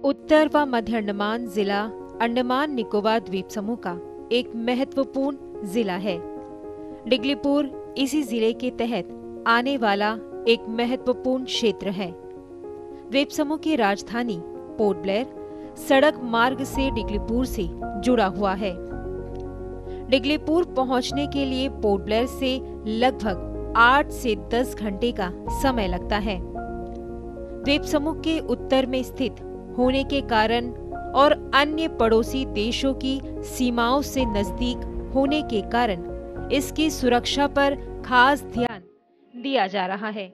उत्तर व मध्य अंडमान जिला अंडमान निकोबार द्वीप समूह का एक महत्वपूर्ण जिला है। डिगलीपुर इसी जिले के तहत आने वाला एक महत्वपूर्ण क्षेत्र है। द्वीप समूह की राजधानी पोर्ट ब्लेयर सड़क मार्ग से डिगलीपुर से जुड़ा हुआ है। डिगलीपुर पहुंचने के लिए पोर्ट ब्लेयर से लगभग 8 से 10 घंटे का समय लगता है। द्वीप समूह के उत्तर में स्थित होने के कारण और अन्य पड़ोसी देशों की सीमाओं से नजदीक होने के कारण इसकी सुरक्षा पर खास ध्यान दिया जा रहा है।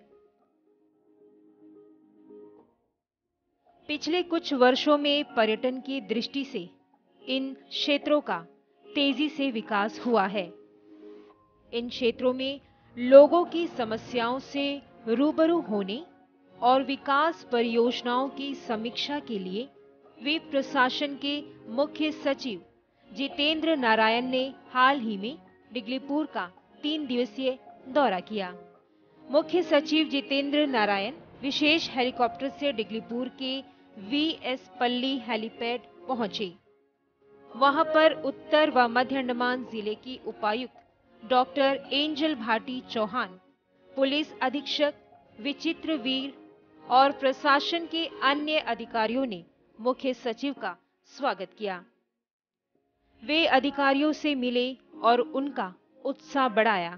पिछले कुछ वर्षों में पर्यटन की दृष्टि से इन क्षेत्रों का तेजी से विकास हुआ है। इन क्षेत्रों में लोगों की समस्याओं से रूबरू होने और विकास परियोजनाओं की समीक्षा के लिए द्वीप प्रशासन के मुख्य सचिव जितेंद्र नारायण ने हाल ही में डिगलीपुर का 3 दिवसीय दौरा किया। मुख्य सचिव जितेंद्र नारायण विशेष हेलीकॉप्टर से डिगलीपुर के वीएस पल्ली हेलीपैड पहुंचे। वहां पर उत्तर व मध्य अंडमान जिले की उपायुक्त doctor Angel Bhati Chauhan, police अधीक्षक विचित्र वीर और प्रशासन के अन्य अधिकारियों ने मुख्य सचिव का स्वागत किया। वे अधिकारियों से मिले और उनका उत्साह बढ़ाया।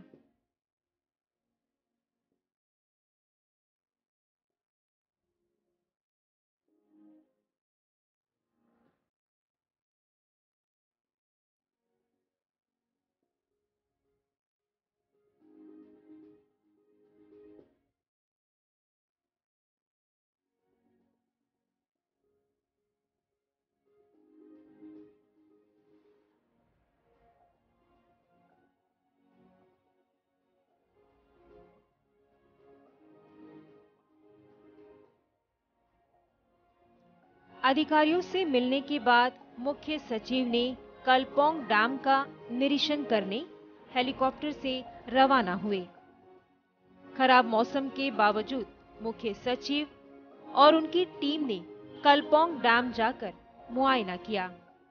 अधिकारियों से मिलने के बाद मुख्य सचिव ने कलपोंग डैम का निरीक्षण करने हेलीकॉप्टर से रवाना हुए। खराब मौसम के बावजूद मुख्य सचिव और उनकी टीम ने कलपोंग डैम जाकर मुआयना किया।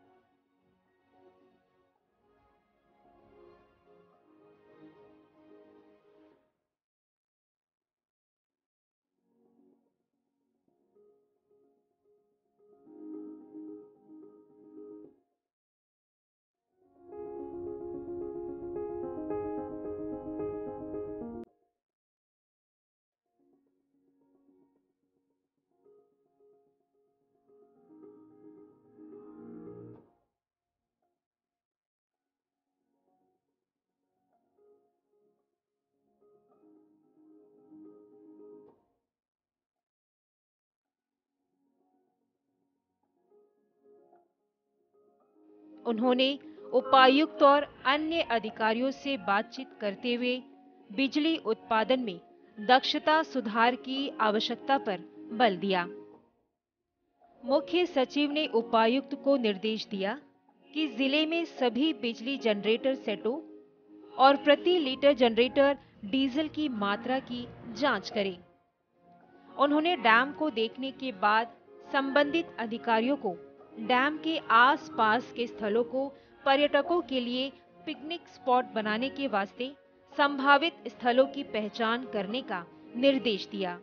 उन्होंने उपायुक्त और अन्य अधिकारियों से बातचीत करते हुए बिजली उत्पादन में दक्षता सुधार की आवश्यकता पर बल दिया। मुख्य सचिव ने उपायुक्त को निर्देश दिया कि जिले में सभी बिजली जनरेटर सेटों और प्रति लीटर जनरेटर डीजल की मात्रा की जांच करें। उन्होंने डैम को देखने के बाद संबंधित अधिकारियों को डैम के आसपास के स्थलों को पर्यटकों के लिए पिकनिक स्पॉट बनाने के वास्ते संभावित स्थलों की पहचान करने का निर्देश दिया।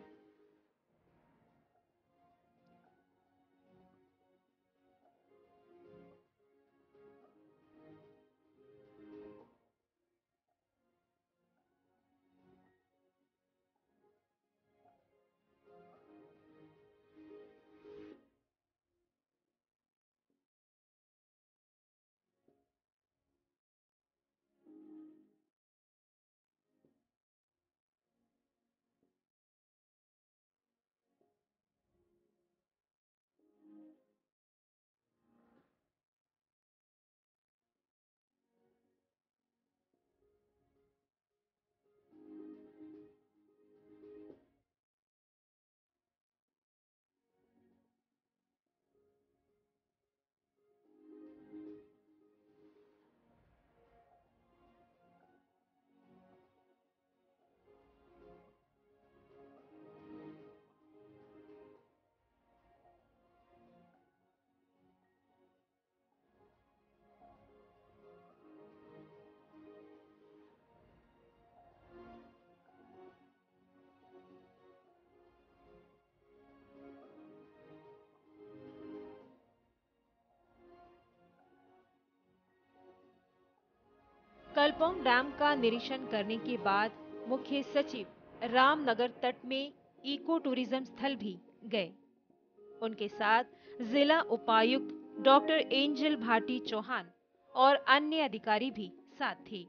कलपोंग डैम का निरीक्षण करने के बाद मुख्य सचिव रामनगर तट में इको टूरिज्म स्थल भी गए। उनके साथ जिला उपायुक्त डॉक्टर एंजल भाटी चौहान और अन्य अधिकारी भी साथ थे।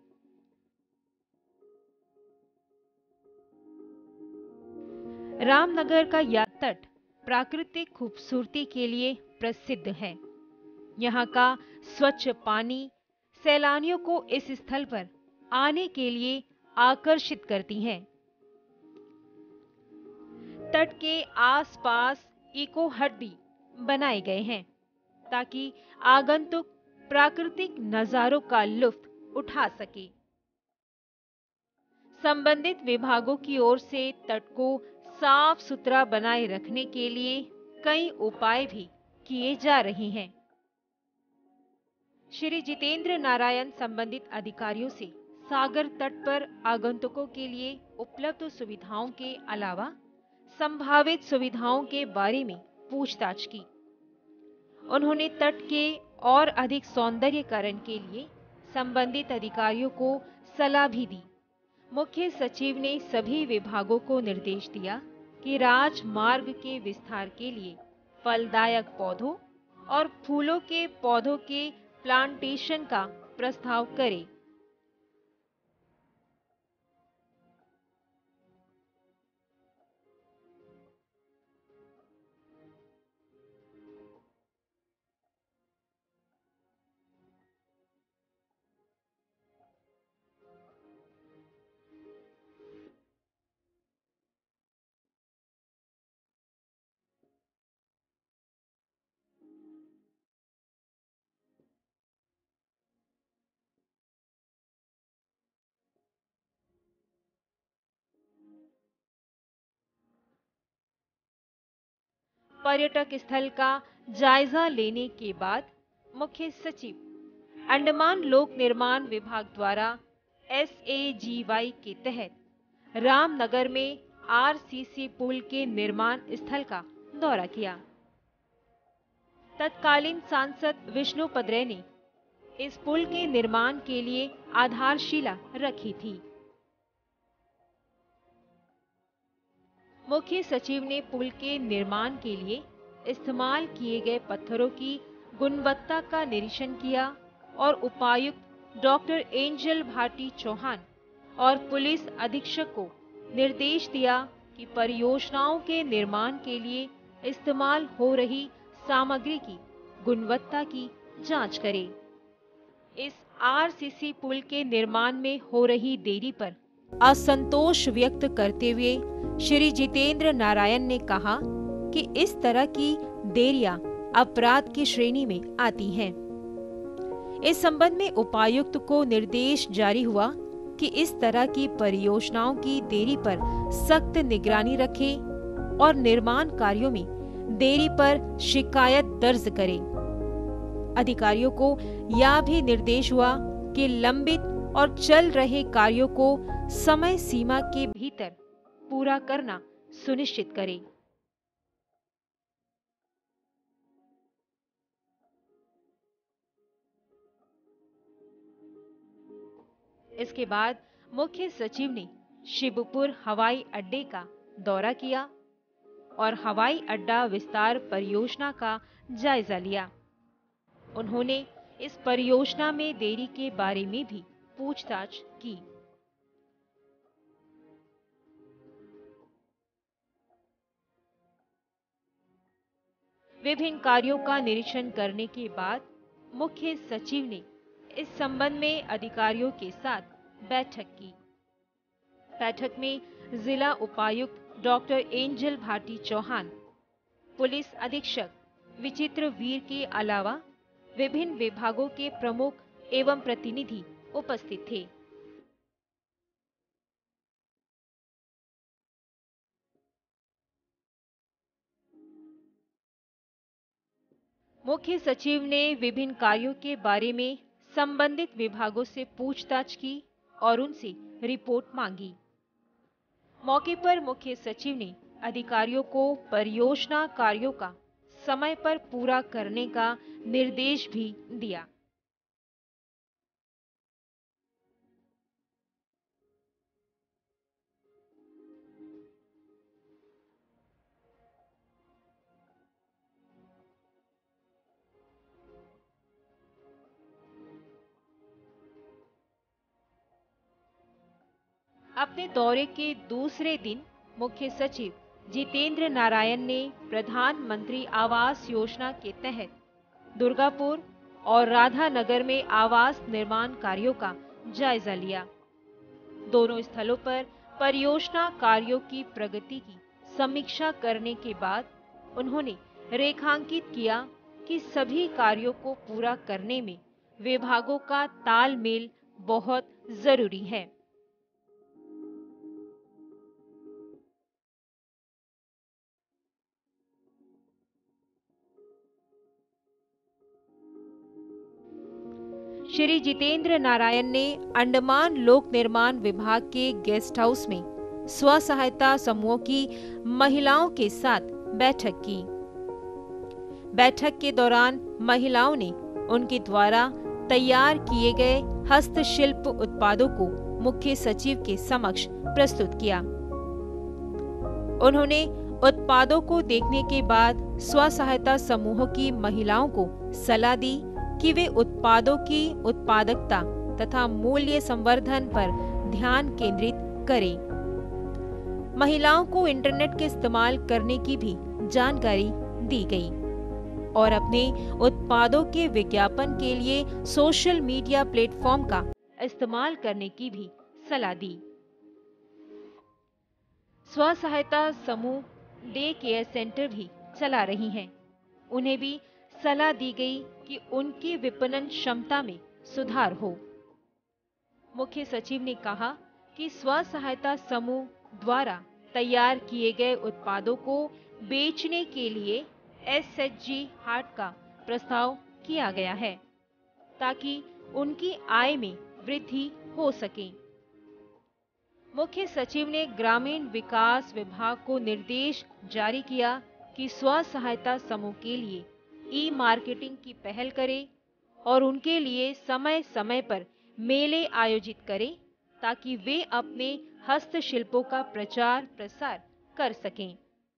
रामनगर का यह तट प्राकृतिक खूबसूरती के लिए प्रसिद्ध है। यहाँ का स्वच्छ पानी सैलानियों को इस स्थल पर आने के लिए आकर्षित करती है। तट के आसपास इको हट भी बनाए गए हैं ताकि आगंतुक प्राकृतिक नजारों का लुत्फ उठा सके। संबंधित विभागों की ओर से तट को साफ सुथरा बनाए रखने के लिए कई उपाय भी किए जा रहे हैं। श्री जितेंद्र नारायण संबंधित अधिकारियों से सागर तट पर आगंतुकों के लिए उपलब्ध सुविधाओं के अलावा संभावित सुविधाओं के बारे में पूछताछ की। उन्होंने तट के और अधिक सौंदर्यीकरण के लिए संबंधित अधिकारियों को सलाह भी दी। मुख्य सचिव ने सभी विभागों को निर्देश दिया कि राजमार्ग के विस्तार के लिए फलदायक पौधों और फूलों के पौधों के प्लांटेशन का प्रस्ताव करें। पर्यटक स्थल का जायजा लेने के बाद मुख्य सचिव अंडमान लोक निर्माण विभाग द्वारा SAGY के तहत रामनगर में RCC पुल के निर्माण स्थल का दौरा किया। तत्कालीन सांसद विष्णु पदरे ने इस पुल के निर्माण के लिए आधारशिला रखी थी। मुख्य सचिव ने पुल के निर्माण के लिए इस्तेमाल किए गए पत्थरों की गुणवत्ता का निरीक्षण किया और उपायुक्त डॉक्टर एंजल भाटी चौहान और पुलिस अधीक्षक को निर्देश दिया कि परियोजनाओं के निर्माण के लिए इस्तेमाल हो रही सामग्री की गुणवत्ता की जांच करें। इस RCC पुल के निर्माण में हो रही देरी पर असंतोष व्यक्त करते हुए श्री जितेंद्र नारायण ने कहा कि इस तरह की देरियां अपराध की श्रेणी में आती हैं। इस संबंध में उपायुक्त को निर्देश जारी हुआ कि इस तरह की परियोजनाओं की देरी पर सख्त निगरानी रखें और निर्माण कार्यों में देरी पर शिकायत दर्ज करें। अधिकारियों को यह भी निर्देश हुआ कि लंबित और चल रहे कार्यों को समय सीमा के भीतर पूरा करना सुनिश्चित करें। इसके बाद मुख्य सचिव ने शिवपुर हवाई अड्डे का दौरा किया और हवाई अड्डा विस्तार परियोजना का जायजा लिया। उन्होंने इस परियोजना में देरी के बारे में भी पूछताछ की। विभिन्न कार्यों का निरीक्षण करने के बाद मुख्य सचिव ने इस संबंध में अधिकारियों के साथ बैठक की। बैठक में जिला उपायुक्त doctor Angel Bhati Chauhan, police अधीक्षक विचित्र वीर के अलावा विभिन्न विभागों के प्रमुख एवं प्रतिनिधि उपस्थित थे। मुख्य सचिव ने विभिन्न कार्यों के बारे में संबंधित विभागों से पूछताछ की और उनसे रिपोर्ट मांगी। मौके पर मुख्य सचिव ने अधिकारियों को परियोजना कार्यों का समय पर पूरा करने का निर्देश भी दिया। अपने दौरे के दूसरे दिन मुख्य सचिव जितेंद्र नारायण ने प्रधानमंत्री आवास योजना के तहत दुर्गापुर और राधानगर में आवास निर्माण कार्यों का जायजा लिया। दोनों स्थलों पर परियोजना कार्यों की प्रगति की समीक्षा करने के बाद उन्होंने रेखांकित किया कि सभी कार्यों को पूरा करने में विभागों का तालमेल बहुत जरूरी है। श्री जितेंद्र नारायण ने अंडमान लोक निर्माण विभाग के गेस्ट हाउस में स्व सहायता समूहों की महिलाओं के साथ बैठक की। बैठक के दौरान महिलाओं ने उनके द्वारा तैयार किए गए हस्तशिल्प उत्पादों को मुख्य सचिव के समक्ष प्रस्तुत किया। उन्होंने उत्पादों को देखने के बाद स्व सहायता समूहों की महिलाओं को सलाह दी कि वे उत्पादों की उत्पादकता तथा मूल्य संवर्धन पर ध्यान केंद्रित करें। महिलाओं को इंटरनेट के इस्तेमाल करने की भी जानकारी दी गई और अपने उत्पादों के विज्ञापन के लिए सोशल मीडिया प्लेटफॉर्म का इस्तेमाल करने की भी सलाह दी। स्व सहायता समूह डे केयर सेंटर भी चला रही हैं। उन्हें भी सलाह दी गई कि उनकी विपणन क्षमता में सुधार हो। मुख्य सचिव ने कहा कि स्व सहायता समूह द्वारा तैयार किए गए उत्पादों को बेचने के लिए एसएचजी हाट का प्रस्ताव किया गया है ताकि उनकी आय में वृद्धि हो सके। मुख्य सचिव ने ग्रामीण विकास विभाग को निर्देश जारी किया कि स्व सहायता समूह के लिए ई मार्केटिंग की पहल करें और उनके लिए समय समय पर मेले आयोजित करें ताकि वे अपने हस्तशिल्पों का प्रचार प्रसार कर सकें।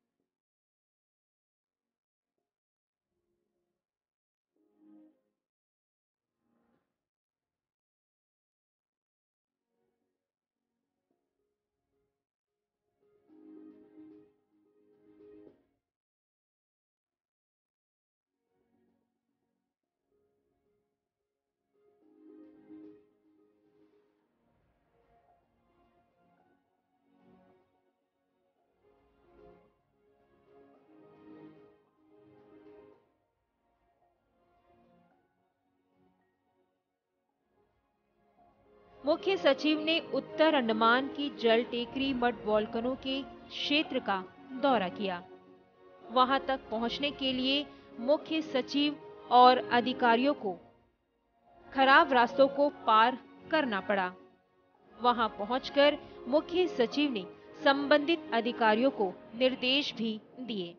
मुख्य सचिव ने उत्तर अंडमान की जल टेकरी मड वॉल्कनों के क्षेत्र का दौरा किया। वहां तक पहुंचने के लिए मुख्य सचिव और अधिकारियों को खराब रास्तों को पार करना पड़ा। वहां पहुंचकर मुख्य सचिव ने संबंधित अधिकारियों को निर्देश भी दिए।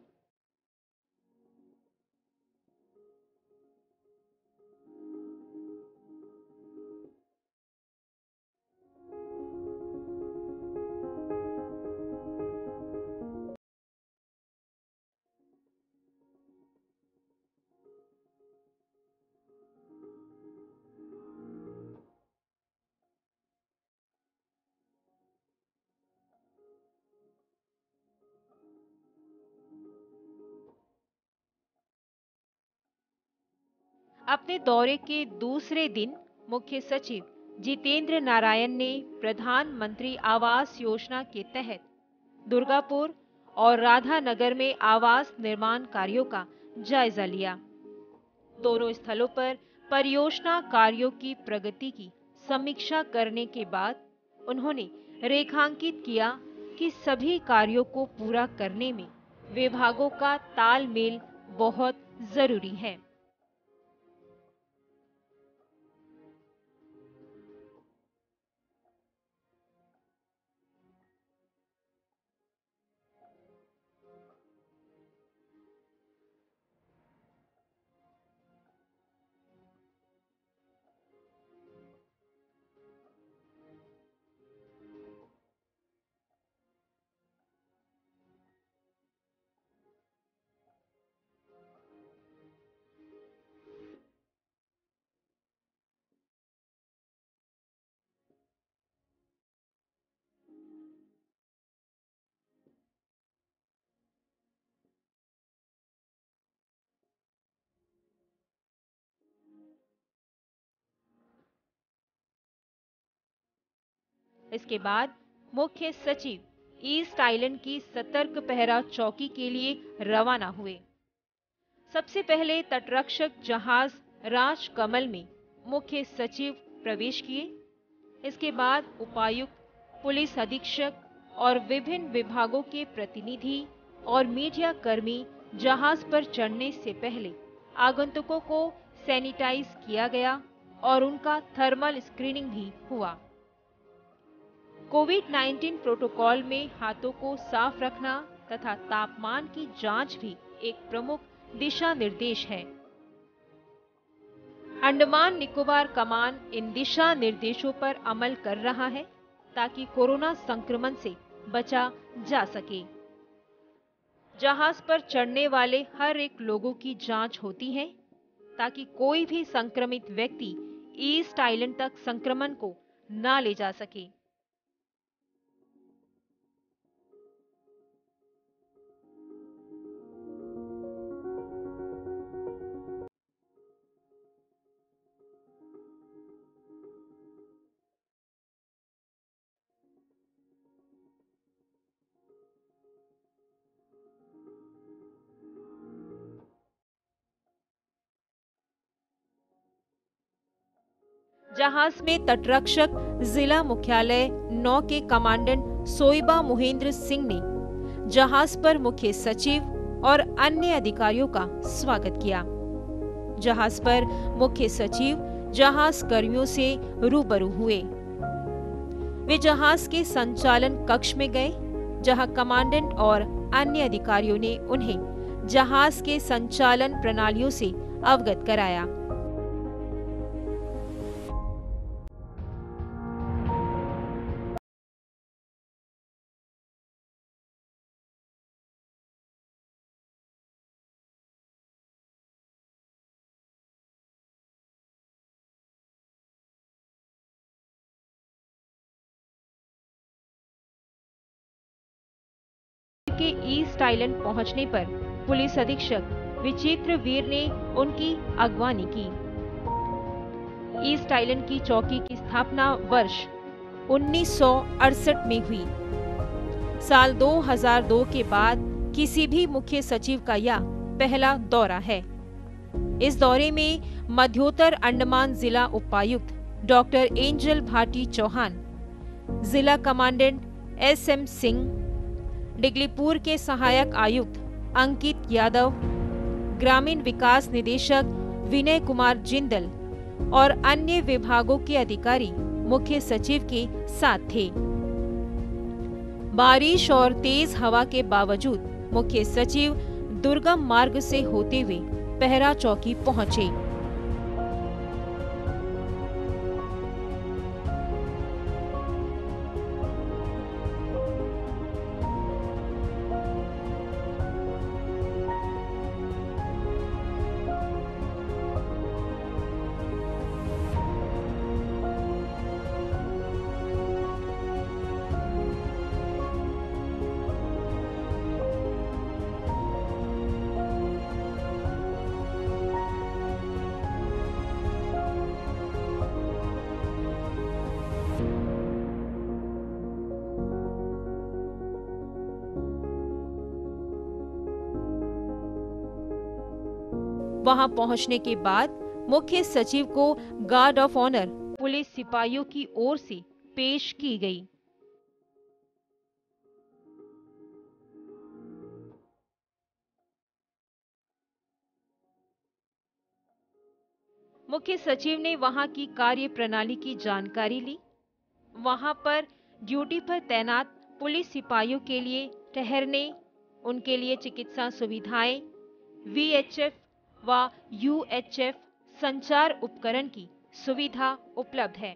अपने दौरे के दूसरे दिन मुख्य सचिव जितेंद्र नारायण ने प्रधानमंत्री आवास योजना के तहत दुर्गापुर और राधानगर में आवास निर्माण कार्यों का जायजा लिया। दोनों स्थलों पर परियोजना कार्यों की प्रगति की समीक्षा करने के बाद उन्होंने रेखांकित किया कि सभी कार्यों को पूरा करने में विभागों का तालमेल बहुत जरूरी है। इसके बाद मुख्य सचिव ईस्ट आइलैंड की सतर्क पहरा चौकी के लिए रवाना हुए। सबसे पहले तटरक्षक जहाज राजकमल में मुख्य सचिव प्रवेश किए। इसके बाद उपायुक्त, पुलिस अधीक्षक और विभिन्न विभागों के प्रतिनिधि और मीडिया कर्मी जहाज पर चढ़ने से पहले आगंतुकों को सैनिटाइज किया गया और उनका थर्मल स्क्रीनिंग भी हुआ। कोविड-19 प्रोटोकॉल में हाथों को साफ रखना तथा तापमान की जांच भी एक प्रमुख दिशा निर्देश है। अंडमान निकोबार कमान इन दिशा निर्देशों पर अमल कर रहा है ताकि कोरोना संक्रमण से बचा जा सके। जहाज पर चढ़ने वाले हर एक लोगों की जांच होती है ताकि कोई भी संक्रमित व्यक्ति ईस्ट आइलैंड तक संक्रमण को न ले जा सके। जहाज में तटरक्षक जिला मुख्यालय 9 के कमांडेंट सोइबा मोहेंद्र सिंह ने जहाज पर मुख्य सचिव और अन्य अधिकारियों का स्वागत किया। जहाज पर मुख्य सचिव जहाज कर्मियों से रूबरू हुए। वे जहाज के संचालन कक्ष में गए, जहां कमांडेंट और अन्य अधिकारियों ने उन्हें जहाज के संचालन प्रणालियों से अवगत कराया। के ईस्ट आइलैंड पहुंचने पर पुलिस अधीक्षक विचित्र वीर ने उनकी अगवानी की। ईस्ट आइलैंड की चौकी की स्थापना वर्ष 1968 में हुई। साल 2002 के बाद किसी भी मुख्य सचिव का यह पहला दौरा है। इस दौरे में मध्योत्तर अंडमान जिला उपायुक्त डॉक्टर एंजल भाटी चौहान, जिला कमांडेंट SM सिंह, डिगलीपुर के सहायक आयुक्त अंकित यादव, ग्रामीण विकास निदेशक विनय कुमार जिंदल और अन्य विभागों के अधिकारी मुख्य सचिव के साथ थे। बारिश और तेज हवा के बावजूद मुख्य सचिव दुर्गम मार्ग से होते हुए पहरा चौकी पहुंचे। वहां पहुंचने के बाद मुख्य सचिव को गार्ड ऑफ ऑनर पुलिस सिपाहियों की ओर से पेश की गई। मुख्य सचिव ने वहां की कार्य प्रणाली की जानकारी ली। वहां पर ड्यूटी पर तैनात पुलिस सिपाहियों के लिए ठहरने, उनके लिए चिकित्सा सुविधाएं, VHF व UHF संचार उपकरण की सुविधा उपलब्ध है।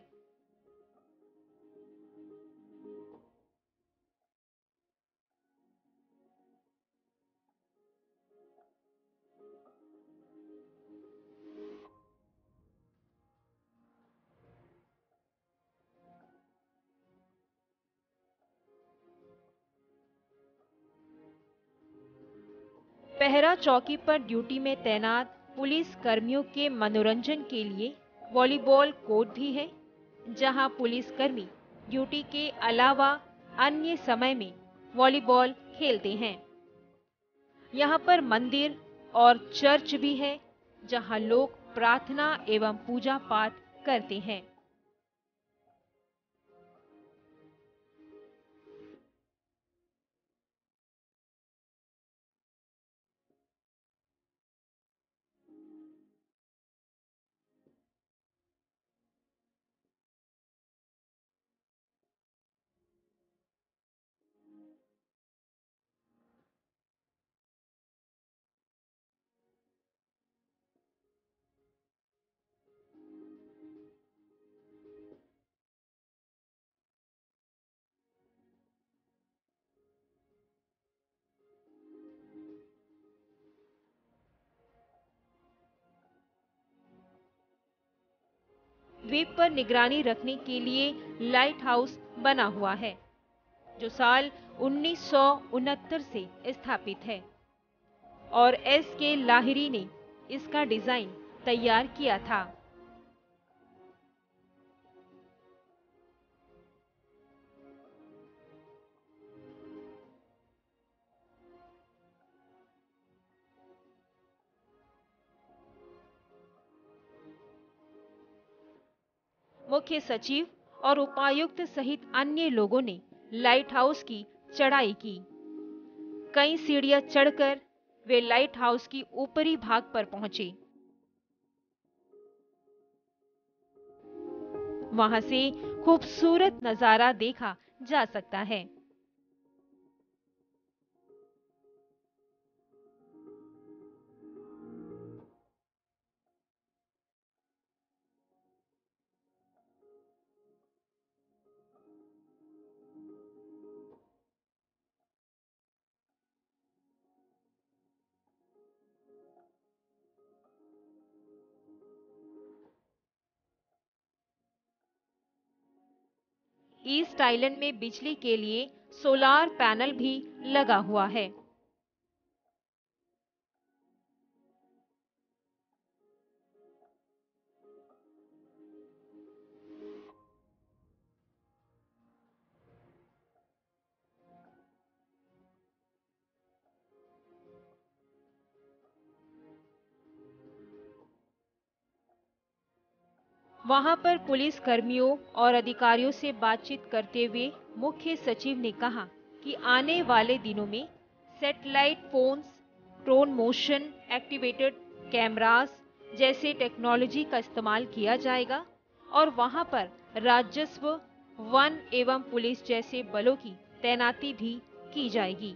पहरा चौकी पर ड्यूटी में तैनात पुलिस कर्मियों के मनोरंजन के लिए वॉलीबॉल कोर्ट भी है, जहां पुलिस कर्मी ड्यूटी के अलावा अन्य समय में वॉलीबॉल खेलते हैं। यहाँ पर मंदिर और चर्च भी है, जहाँ लोग प्रार्थना एवं पूजा पाठ करते हैं। द्वीप पर निगरानी रखने के लिए लाइट हाउस बना हुआ है, जो साल 1969 से स्थापित है और S.K. लाहिरी ने इसका डिजाइन तैयार किया था। मुख्य सचिव और उपायुक्त सहित अन्य लोगों ने लाइट हाउस की चढ़ाई की। कई सीढ़ियां चढ़कर वे लाइट हाउस की ऊपरी भाग पर पहुंचे। वहां से खूबसूरत नजारा देखा जा सकता है। ईस्ट आइलैंड में बिजली के लिए सोलार पैनल भी लगा हुआ है। वहां पर पुलिस कर्मियों और अधिकारियों से बातचीत करते हुए मुख्य सचिव ने कहा कि आने वाले दिनों में satellite phones, drone motion activated cameras जैसे टेक्नोलॉजी का इस्तेमाल किया जाएगा और वहां पर राजस्व, वन एवं पुलिस जैसे बलों की तैनाती भी की जाएगी।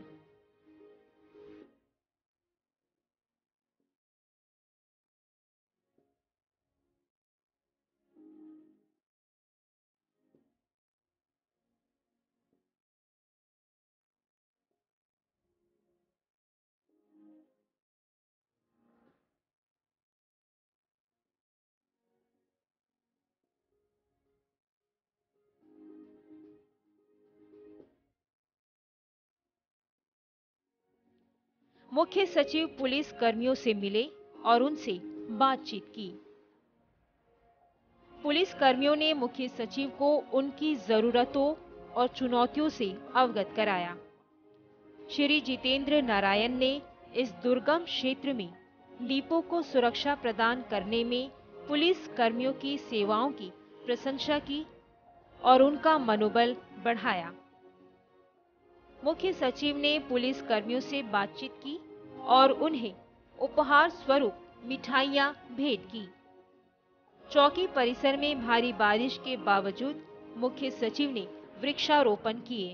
मुख्य सचिव पुलिस कर्मियों से मिले और उनसे बातचीत की। पुलिस कर्मियों ने मुख्य सचिव को उनकी जरूरतों और चुनौतियों से अवगत कराया। श्री जितेंद्र नारायण ने इस दुर्गम क्षेत्र में डिपो को सुरक्षा प्रदान करने में पुलिस कर्मियों की सेवाओं की प्रशंसा की और उनका मनोबल बढ़ाया। मुख्य सचिव ने पुलिस कर्मियों से बातचीत की और उन्हें उपहार स्वरूप मिठाइयां भेंट की। चौकी परिसर में भारी बारिश के बावजूद मुख्य सचिव ने वृक्षारोपण किए।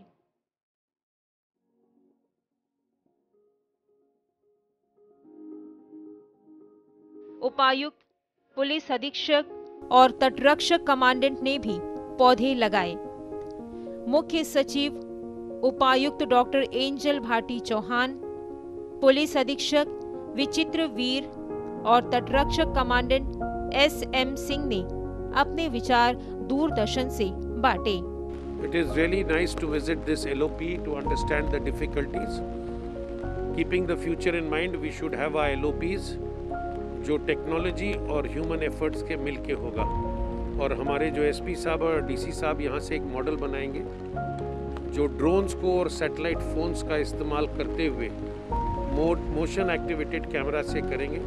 उपायुक्त, पुलिस अधीक्षक और तटरक्षक कमांडेंट ने भी पौधे लगाए। मुख्य सचिव, उपायुक्त doctor Angel Bhati Chauhan, police अधीक्षक विचित्र वीर और तटरक्षक कमांडेंट S.M. सिंह ने अपने विचार दूरदर्शन से बांटे। It is really nice to visit this LOP to understand the difficulties. Keeping the future in mind, we should have our LOPs जो टेक्नोलॉजी और ह्यूमन एफर्ट्स के मिलके होगा। और हमारे जो एसपी साहब और डीसी साहब यहाँ से एक मॉडल बनाएंगे जो ड्रोन्स को और सैटेलाइट फोन्स का इस्तेमाल करते हुए मोशन एक्टिवेटेड कैमरा से करेंगे.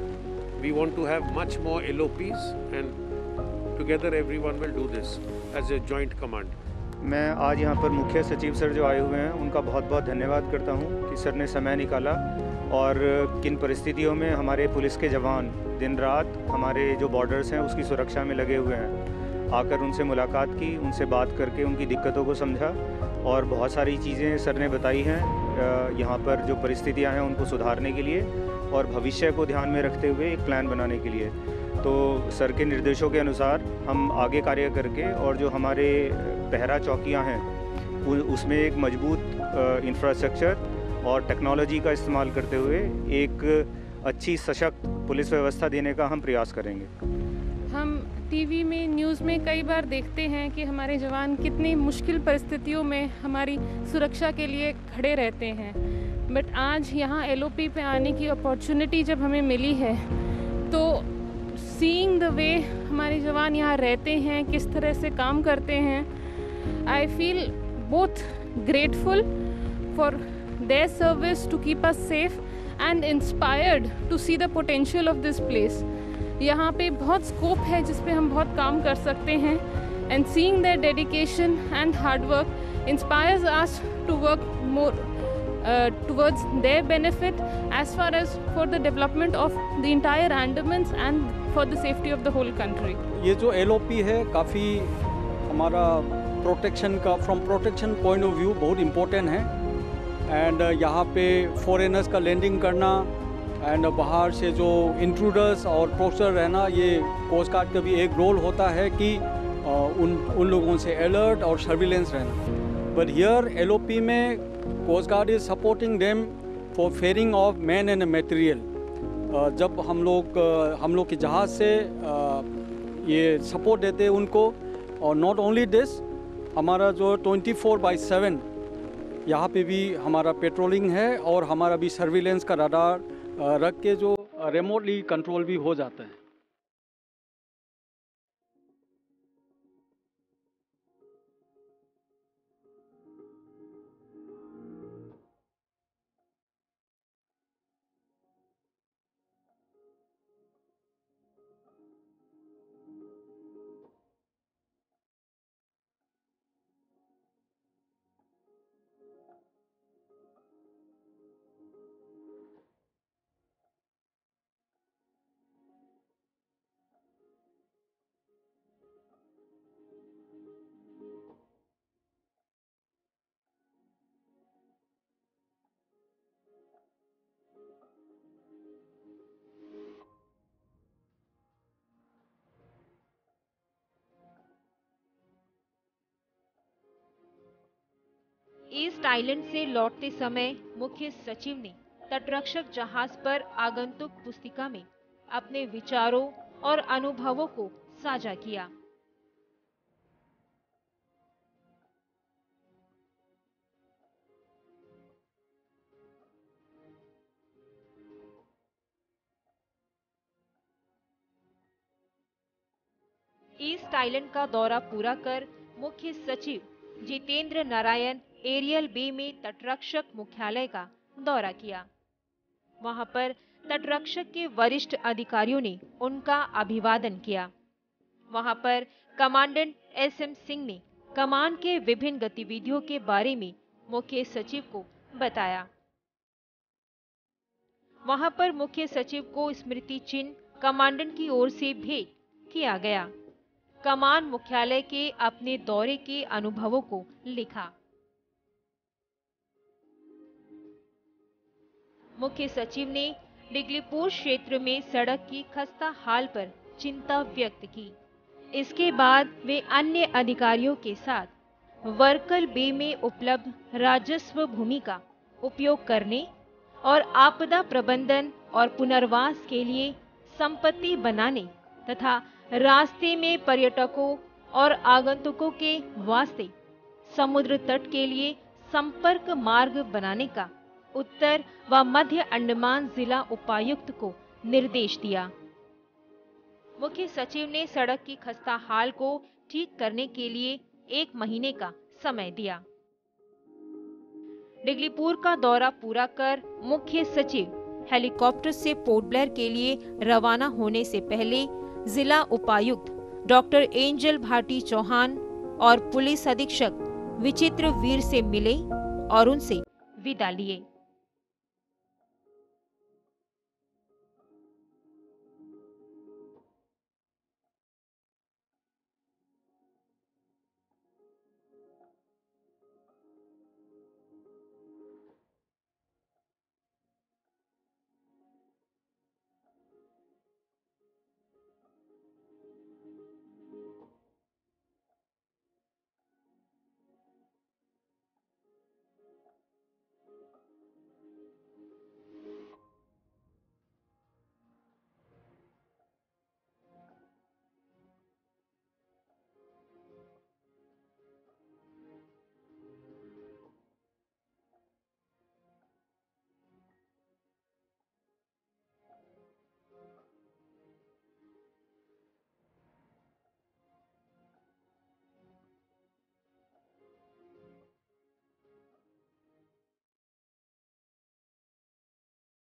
We want to have much more LOPs and together everyone will do this as a joint command. मैं आज यहाँ पर मुख्य सचिव सर जो आए हुए हैं उनका बहुत बहुत धन्यवाद करता हूँ कि सर ने समय निकाला और किन परिस्थितियों में हमारे पुलिस के जवान दिन रात हमारे जो बॉर्डर्स हैं उसकी सुरक्षा में लगे हुए हैं. आकर उनसे मुलाकात की, उनसे बात करके उनकी दिक्कतों को समझा और बहुत सारी चीज़ें सर ने बताई हैं यहाँ पर जो परिस्थितियाँ हैं उनको सुधारने के लिए और भविष्य को ध्यान में रखते हुए एक प्लान बनाने के लिए. तो सर के निर्देशों के अनुसार हम आगे कार्य करके और जो हमारे पहरा चौकियाँ हैं उसमें एक मजबूत इंफ्रास्ट्रक्चर और टेक्नोलॉजी का इस्तेमाल करते हुए एक अच्छी सशक्त पुलिस व्यवस्था देने का हम प्रयास करेंगे. हम टीवी में न्यूज़ में कई बार देखते हैं कि हमारे जवान कितनी मुश्किल परिस्थितियों में हमारी सुरक्षा के लिए खड़े रहते हैं, बट आज यहाँ LOP पे आने की अपॉर्चुनिटी जब हमें मिली है तो सीइंग द वे हमारे जवान यहाँ रहते हैं, किस तरह से काम करते हैं, I feel both grateful for their service to keep us safe and inspired to see the potential of this place. यहाँ पे बहुत स्कोप है जिस पे हम बहुत काम कर सकते हैं and seeing their dedication and hard work inspires us to work more towards their benefit as far as for the development of the entire Andamans and for the safety of the whole country. ये जो LOP है काफ़ी हमारा protection का from protection point of view बहुत important है. And यहाँ पे फॉरेनर्स का लैंडिंग करना एंड बाहर से जो इंट्रूडर्स और पोस्टर रहना, ये कोस्ट गार्ड का भी एक रोल होता है कि उन लोगों से अलर्ट और सर्विलेंस रहना. बट हियर LOP में coast guard is supporting them for ferrying of man and material. जब हम लोग के जहाज़ से ये सपोर्ट देते हैं उनको. और नॉट ओनली दिस, हमारा जो 24/7 यहाँ पे भी हमारा पेट्रोलिंग है और हमारा भी सर्विलेंस का रडार रख के जो रिमोटली कंट्रोल भी हो जाता है. ईस्ट आइलैंड से लौटते समय मुख्य सचिव ने तटरक्षक जहाज पर आगंतुक पुस्तिका में अपने विचारों और अनुभवों को साझा किया. ईस्ट आइलैंड का दौरा पूरा कर मुख्य सचिव जितेंद्र नारायण एरियल बे में तटरक्षक मुख्यालय का दौरा किया. वहां पर तटरक्षक के वरिष्ठ अधिकारियों ने उनका अभिवादन किया. वहां पर कमांडेंट SM सिंह ने कमान के विभिन्न गतिविधियों के बारे में मुख्य सचिव को बताया. वहां पर मुख्य सचिव को स्मृति चिन्ह कमांडेंट की ओर से भेंट किया गया. कमान मुख्यालय के अपने दौरे के अनुभवों को लिखा. मुख्य सचिव ने डिगलीपुर क्षेत्र में सड़क की खस्ता हाल पर चिंता व्यक्त की. इसके बाद वे अन्य अधिकारियों के साथ वर्कल बे में उपलब्ध राजस्व भूमि का उपयोग करने और आपदा प्रबंधन और पुनर्वास के लिए संपत्ति बनाने तथा रास्ते में पर्यटकों और आगंतुकों के वास्ते समुद्र तट के लिए संपर्क मार्ग बनाने का उत्तर व मध्य अंडमान जिला उपायुक्त को निर्देश दिया. मुख्य सचिव ने सड़क की खस्ता हाल को ठीक करने के लिए 1 महीने का समय दिया। डिगलीपुर का दौरा पूरा कर मुख्य सचिव हेलीकॉप्टर से पोर्ट ब्लेयर के लिए रवाना होने से पहले जिला उपायुक्त डॉक्टर एंजल भाटी चौहान और पुलिस अधीक्षक विचित्र वीर से मिले और उनसे विदा लिए।